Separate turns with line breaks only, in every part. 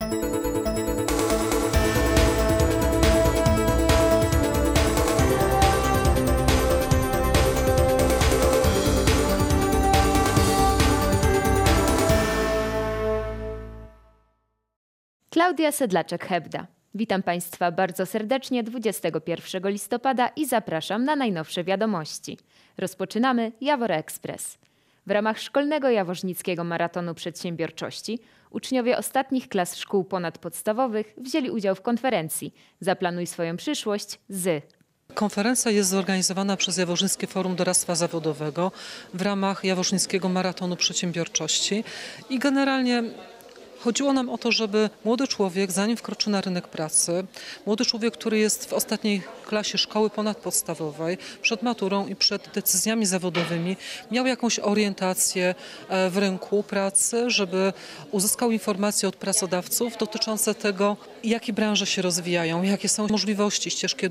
Klaudia Sedlaczek-Hebda. Witam Państwa bardzo serdecznie 21 listopada i zapraszam na najnowsze wiadomości. Rozpoczynamy Jawor Express. W ramach szkolnego jaworznickiego maratonu przedsiębiorczości uczniowie ostatnich klas szkół ponadpodstawowych wzięli udział w konferencji Zaplanuj swoją przyszłość z...
Konferencja jest zorganizowana przez Jaworznickie Forum Doradztwa Zawodowego w ramach Jaworznickiego Maratonu Przedsiębiorczości i generalnie chodziło nam o to, żeby młody człowiek, zanim wkroczy na rynek pracy, młody człowiek, który jest w ostatniej klasie szkoły ponadpodstawowej, przed maturą i przed decyzjami zawodowymi, miał jakąś orientację w rynku pracy, żeby uzyskał informacje od pracodawców dotyczące tego, jakie branże się rozwijają, jakie są możliwości ścieżki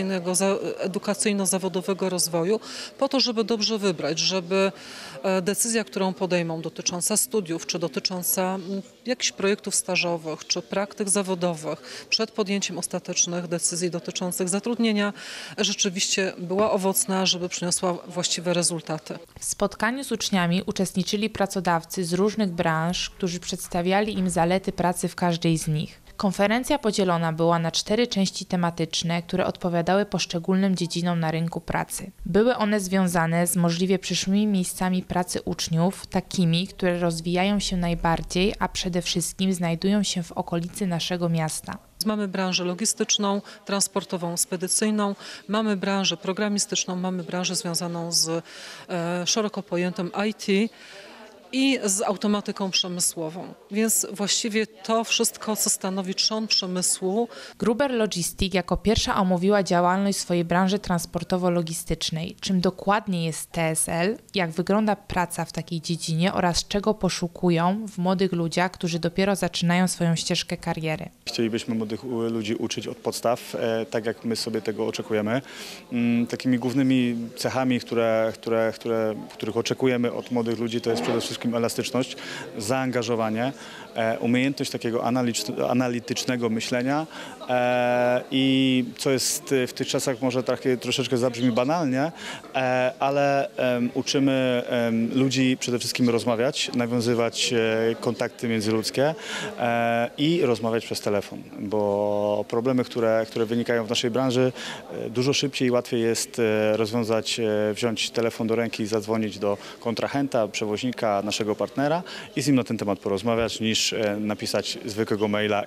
edukacyjno-zawodowego rozwoju, po to, żeby dobrze wybrać, żeby decyzja, którą podejmą dotycząca studiów, czy dotycząca jakichś projektów stażowych, czy praktyk zawodowych przed podjęciem ostatecznych decyzji dotyczących zatrudnienia rzeczywiście była owocna, żeby przyniosła właściwe rezultaty.
W spotkaniu z uczniami uczestniczyli pracodawcy z różnych branż, którzy przedstawiali im zalety pracy w każdej z nich. Konferencja podzielona była na 4 części tematyczne, które odpowiadały poszczególnym dziedzinom na rynku pracy. Były one związane z możliwie przyszłymi miejscami pracy uczniów, takimi, które rozwijają się najbardziej, a przede wszystkim znajdują się w okolicy naszego miasta.
Mamy branżę logistyczną, transportową, spedycyjną, mamy branżę programistyczną, mamy branżę związaną z szeroko pojętym IT, i z automatyką przemysłową. Więc właściwie to wszystko, co stanowi trzon przemysłu.
Gruber Logistic jako pierwsza omówiła działalność swojej branży transportowo-logistycznej. Czym dokładnie jest TSL, jak wygląda praca w takiej dziedzinie oraz czego poszukują w młodych ludziach, którzy dopiero zaczynają swoją ścieżkę kariery.
Chcielibyśmy młodych ludzi uczyć od podstaw, tak jak my sobie tego oczekujemy. Takimi głównymi cechami, których oczekujemy od młodych ludzi, to jest przede wszystkim elastyczność, zaangażowanie, umiejętność takiego analitycznego myślenia i co jest w tych czasach może troszeczkę zabrzmi banalnie, ale uczymy ludzi przede wszystkim rozmawiać, nawiązywać kontakty międzyludzkie i rozmawiać przez telefon, bo problemy, które wynikają w naszej branży, dużo szybciej i łatwiej jest rozwiązać, wziąć telefon do ręki i zadzwonić do kontrahenta, przewoźnika, naszego partnera i z nim na ten temat porozmawiać, niż napisać zwykłego maila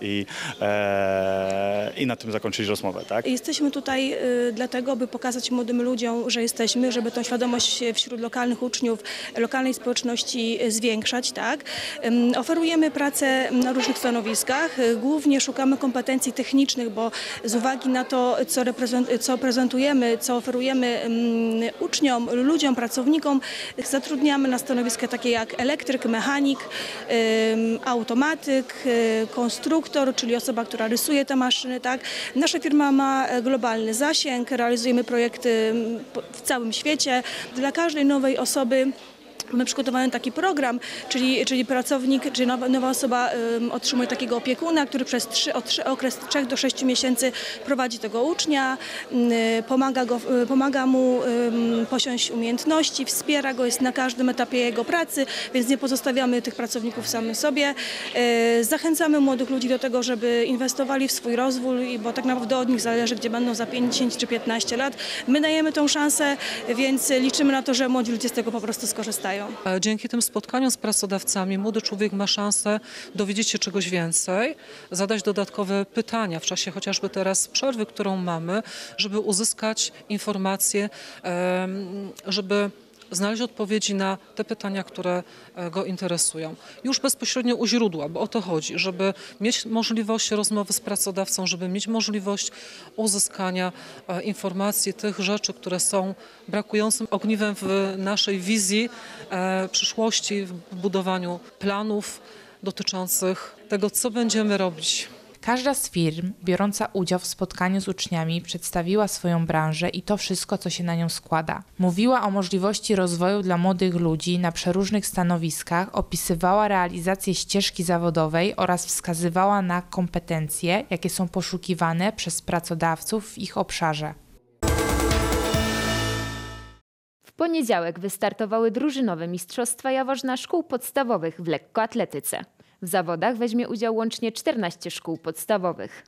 i na tym zakończyć rozmowę. Tak?
Jesteśmy tutaj dlatego, by pokazać młodym ludziom, że jesteśmy, żeby tą świadomość wśród lokalnych uczniów, lokalnej społeczności zwiększać. Tak? Oferujemy pracę na różnych stanowiskach. Głównie szukamy kompetencji technicznych, bo z uwagi na to, co prezentujemy, co oferujemy uczniom, ludziom, pracownikom, zatrudniamy na stanowiska takie jak elektryk, mechanik, automatyk, konstruktor, czyli osoba, która rysuje te maszyny. Tak? Nasza firma ma globalny zasięg, realizujemy projekty w całym świecie. Dla każdej nowej osoby mamy przygotowany taki program, czyli pracownik, czyli nowa osoba otrzymuje takiego opiekuna, który przez okres 3 do 6 miesięcy prowadzi tego ucznia, pomaga mu posiąść umiejętności, wspiera go, jest na każdym etapie jego pracy, więc nie pozostawiamy tych pracowników samym sobie. Zachęcamy młodych ludzi do tego, żeby inwestowali w swój rozwój, bo tak naprawdę od nich zależy, gdzie będą za 5, 10 czy 15 lat. My dajemy tą szansę, więc liczymy na to, że młodzi ludzie z tego po prostu skorzystają.
Dzięki tym spotkaniom z pracodawcami młody człowiek ma szansę dowiedzieć się czegoś więcej, zadać dodatkowe pytania w czasie chociażby teraz przerwy, którą mamy, żeby uzyskać informacje, żeby znaleźć odpowiedzi na te pytania, które go interesują. Już bezpośrednio u źródła, bo o to chodzi, żeby mieć możliwość rozmowy z pracodawcą, żeby mieć możliwość uzyskania informacji, tych rzeczy, które są brakującym ogniwem w naszej wizji przyszłości, w budowaniu planów dotyczących tego, co będziemy robić.
Każda z firm biorąca udział w spotkaniu z uczniami przedstawiła swoją branżę i to wszystko, co się na nią składa. Mówiła o możliwości rozwoju dla młodych ludzi na przeróżnych stanowiskach, opisywała realizację ścieżki zawodowej oraz wskazywała na kompetencje, jakie są poszukiwane przez pracodawców w ich obszarze.
W poniedziałek wystartowały drużynowe mistrzostwa Jaworzna szkół podstawowych w lekkoatletyce. W zawodach weźmie udział łącznie 14 szkół podstawowych.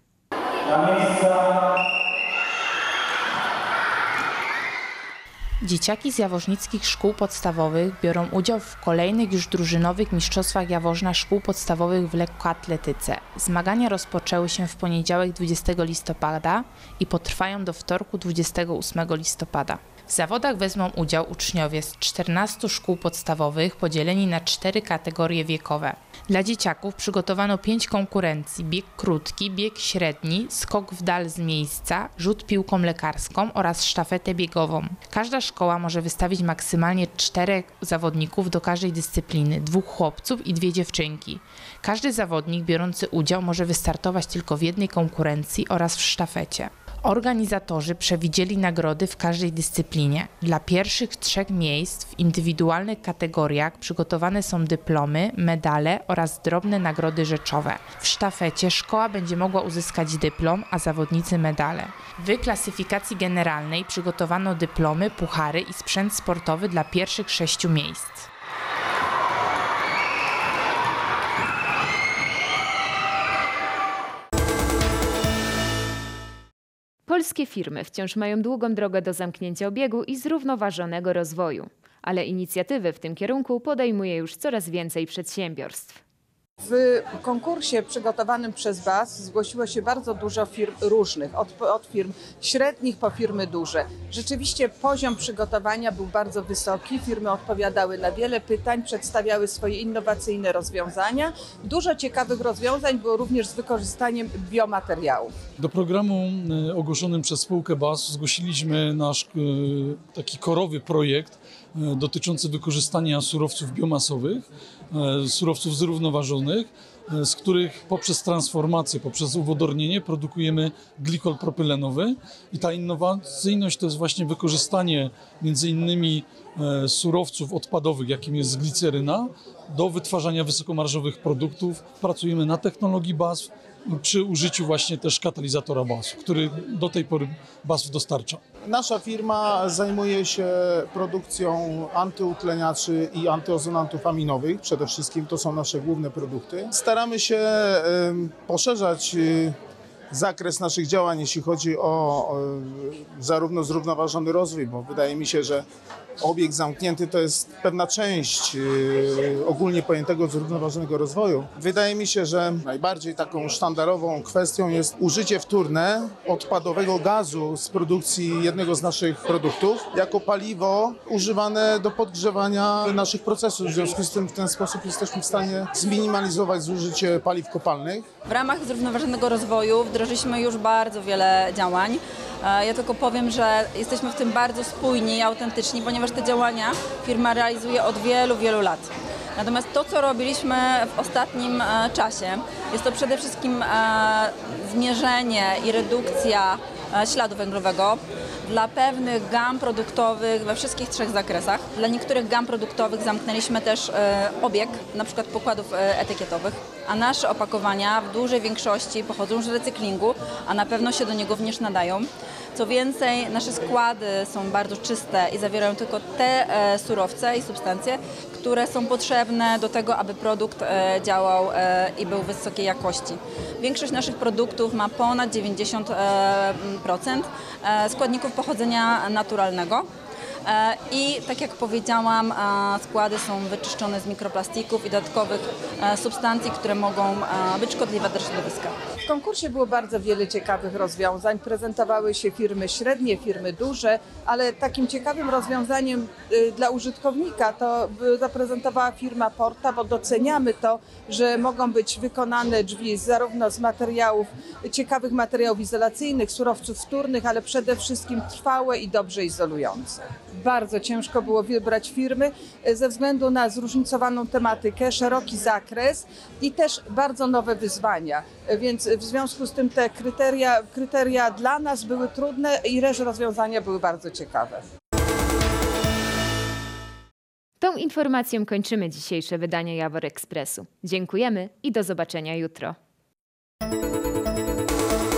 Dzieciaki z jaworznickich szkół podstawowych biorą udział w kolejnych już drużynowych mistrzostwach Jaworzna szkół podstawowych w lekkoatletyce. Zmagania rozpoczęły się w poniedziałek 20 listopada i potrwają do wtorku 28 listopada. W zawodach wezmą udział uczniowie z 14 szkół podstawowych podzieleni na 4 kategorie wiekowe. Dla dzieciaków przygotowano 5 konkurencji: bieg krótki, bieg średni, skok w dal z miejsca, rzut piłką lekarską oraz sztafetę biegową. Każda szkoła może wystawić maksymalnie 4 zawodników do każdej dyscypliny, 2 chłopców i 2 dziewczynki. Każdy zawodnik biorący udział może wystartować tylko w jednej konkurencji oraz w sztafecie. Organizatorzy przewidzieli nagrody w każdej dyscyplinie. Dla pierwszych 3 miejsc w indywidualnych kategoriach przygotowane są dyplomy, medale oraz drobne nagrody rzeczowe. W sztafecie szkoła będzie mogła uzyskać dyplom, a zawodnicy medale. W klasyfikacji generalnej przygotowano dyplomy, puchary i sprzęt sportowy dla pierwszych 6 miejsc.
Polskie firmy wciąż mają długą drogę do zamknięcia obiegu i zrównoważonego rozwoju, ale inicjatywy w tym kierunku podejmuje już coraz więcej przedsiębiorstw.
W konkursie przygotowanym przez Was zgłosiło się bardzo dużo firm różnych, od firm średnich po firmy duże. Rzeczywiście poziom przygotowania był bardzo wysoki, firmy odpowiadały na wiele pytań, przedstawiały swoje innowacyjne rozwiązania. Dużo ciekawych rozwiązań było również z wykorzystaniem biomateriałów.
Do programu ogłoszonym przez spółkę BAS zgłosiliśmy nasz taki korowy projekt dotyczący wykorzystania surowców biomasowych, surowców zrównoważonych, z których poprzez transformację, poprzez uwodornienie produkujemy glikol propylenowy i ta innowacyjność to jest właśnie wykorzystanie między innymi surowców odpadowych, jakim jest gliceryna, do wytwarzania wysokomarżowych produktów. Pracujemy na technologii BASF przy użyciu właśnie też katalizatora BASF, który do tej pory BASF dostarcza.
Nasza firma zajmuje się produkcją antyutleniaczy i antyozonantów aminowych. Przede wszystkim to są nasze główne produkty. Staramy się poszerzać zakres naszych działań, jeśli chodzi o zarówno zrównoważony rozwój, bo wydaje mi się, że obieg zamknięty to jest pewna część ogólnie pojętego zrównoważonego rozwoju. Wydaje mi się, że najbardziej taką sztandarową kwestią jest użycie wtórne odpadowego gazu z produkcji jednego z naszych produktów jako paliwo używane do podgrzewania naszych procesów. W związku z tym w ten sposób jesteśmy w stanie zminimalizować zużycie paliw kopalnych.
W ramach zrównoważonego rozwoju wdrożyliśmy już bardzo wiele działań. Ja tylko powiem, że jesteśmy w tym bardzo spójni i autentyczni, ponieważ te działania firma realizuje od wielu, wielu lat. Natomiast to, co robiliśmy w ostatnim czasie, jest to przede wszystkim zmierzenie i redukcja śladu węglowego dla pewnych gam produktowych we wszystkich 3 zakresach. Dla niektórych gam produktowych zamknęliśmy też obieg, na przykład pokładów etykietowych, a nasze opakowania w dużej większości pochodzą z recyklingu, a na pewno się do niego również nadają. Co więcej, nasze składy są bardzo czyste i zawierają tylko te surowce i substancje, które są potrzebne do tego, aby produkt działał i był wysokiej jakości. Większość naszych produktów ma ponad 90% składników pochodzenia naturalnego. I tak jak powiedziałam, składy są wyczyszczone z mikroplastików i dodatkowych substancji, które mogą być szkodliwe dla środowiska.
W konkursie było bardzo wiele ciekawych rozwiązań. Prezentowały się firmy średnie, firmy duże, ale takim ciekawym rozwiązaniem dla użytkownika to zaprezentowała firma Porta, bo doceniamy to, że mogą być wykonane drzwi zarówno z materiałów, ciekawych materiałów izolacyjnych, surowców wtórnych, ale przede wszystkim trwałe i dobrze izolujące. Bardzo ciężko było wybrać firmy ze względu na zróżnicowaną tematykę, szeroki zakres i też bardzo nowe wyzwania. Więc w związku z tym te kryteria dla nas były trudne i reszta rozwiązania były bardzo ciekawe.
Tą informacją kończymy dzisiejsze wydanie Jawor Expressu. Dziękujemy i do zobaczenia jutro.